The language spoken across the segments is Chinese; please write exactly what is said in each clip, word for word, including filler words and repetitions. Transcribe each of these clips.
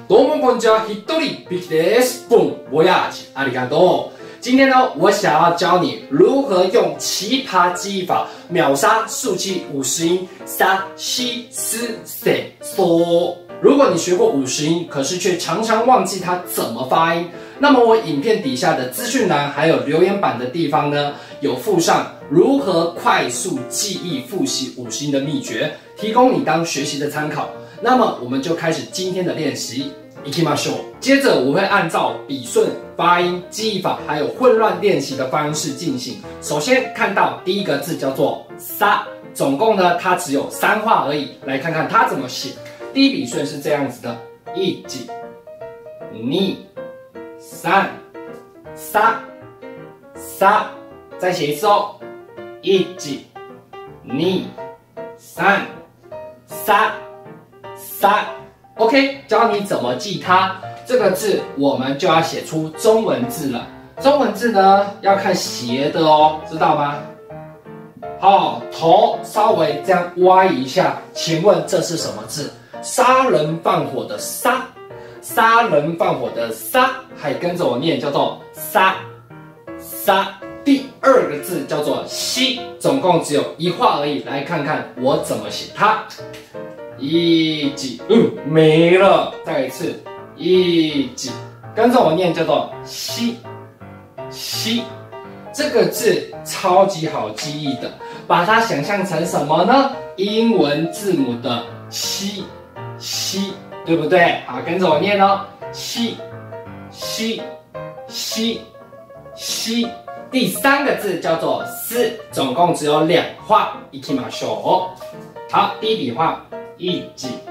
どうもこんにちは、一人ビキです。Boom， 我呀，阿里嘎多。今天呢，我想要教你如何用奇葩记忆法秒杀速记五十音沙西斯塞嗦。如果你学过五十音，可是却常常忘记它怎么发音，那么我影片底下的资讯栏还有留言板的地方呢，有附上如何快速记忆复习五十音的秘诀，提供你当学习的参考。那么我们就开始今天的练习。行きましょう。接着我会按照笔顺、发音、记忆法还有混乱练习的方式进行。首先看到第一个字叫做沙，总共呢它只有三画而已。来看看它怎么写。第一笔顺是这样子的：一、二、三、沙、沙。再写一次哦：一、二、三、沙、沙。OK， 教你怎么记它。这个字我们就要写出中文字了。中文字呢要看斜的哦，知道吗？好，头稍微这样歪一下。请问这是什么字？杀人放火的杀，杀人放火的杀，还跟着我念，叫做杀杀。第二个字叫做西，总共只有一画而已。来看看我怎么写它。一几，嗯，没了。再一次，一几，跟着我念，叫做西西。这个字超级好记忆的，把它想象成什么呢？英文字母的西西，对不对？好，跟着我念哦，西西西西。第三个字叫做斯，总共只有两画。行きましょう。好，第一笔画。一、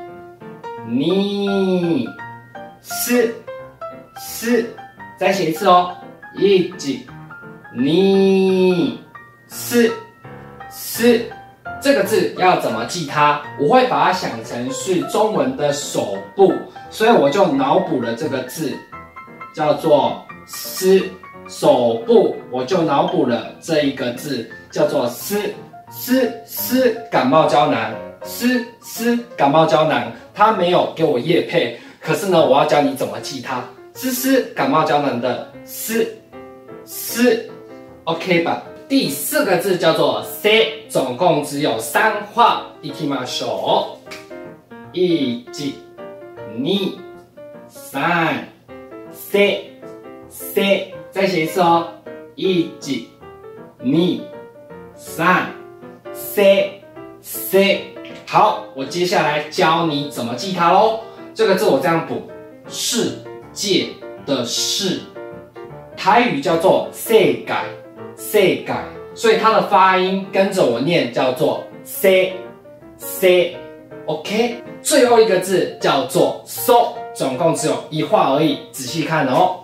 二、四、四，再写一次哦。一、二、四、四。这个字要怎么记它？我会把它想成是中文的手部，所以我就脑补了这个字，叫做“丝”。手部，我就脑补了这一个字，叫做“丝”。丝丝感冒胶囊。丝丝感冒胶囊，它没有给我业配，可是呢，我要教你怎么记它。丝丝感冒胶囊的丝丝 ，OK 吧？第四个字叫做 C， 总共只有三画。行きましょう。一、二、三、四、四，再写一次哦。一、二、三、四、四。好，我接下来教你怎么记它喽。这个字我这样补：世界的世，台语叫做世界，世界，所以它的发音跟着我念叫做 c c OK。最后一个字叫做 so， 总共只有一画而已，仔细看哦。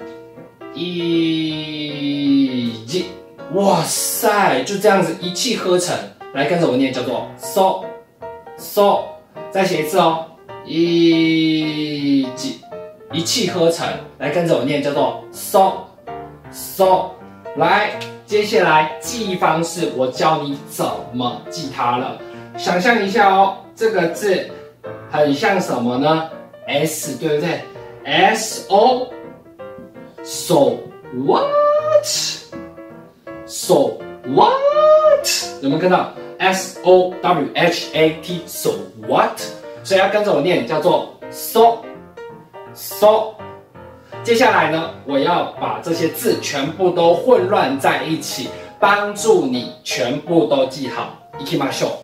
一，哇塞，就这样子一气呵成，来跟着我念叫做 so。so， 再写一次哦，一几一气呵成，来跟着我念，叫做 so so。来，接下来记忆方式，我教你怎么记它了。想象一下哦，这个字很像什么呢 ？S， 对不对 ？S O so what so what， 有没有看到？ S O W H A T so what， 所以要跟着我念，叫做 so so。接下来呢，我要把这些字全部都混乱在一起，帮助你全部都记好。行きましょう。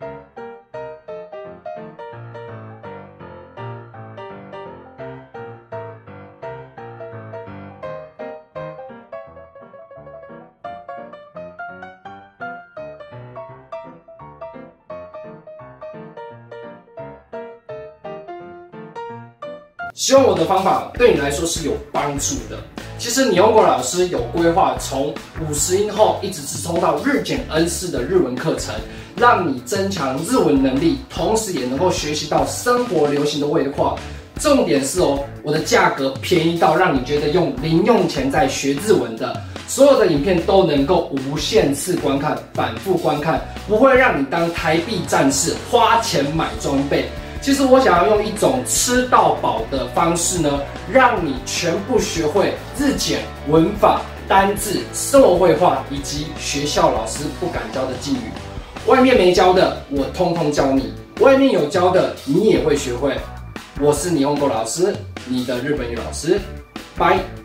希望我的方法对你来说是有帮助的。其实你用过老师有规划，从五十音后一直直冲到日检 N 四的日文课程，让你增强日文能力，同时也能够学习到生活流行的味话。重点是哦，我的价格便宜到让你觉得用零用钱在学日文的。所有的影片都能够无限次观看、反复观看，不会让你当台币战士花钱买装备。 其实我想要用一种吃到饱的方式呢，让你全部学会日检、文法、单字、生活绘画以及学校老师不敢教的敬语。外面没教的，我通通教你；外面有教的，你也会学会。我是霓虹狗老师，你的日本语老师，拜。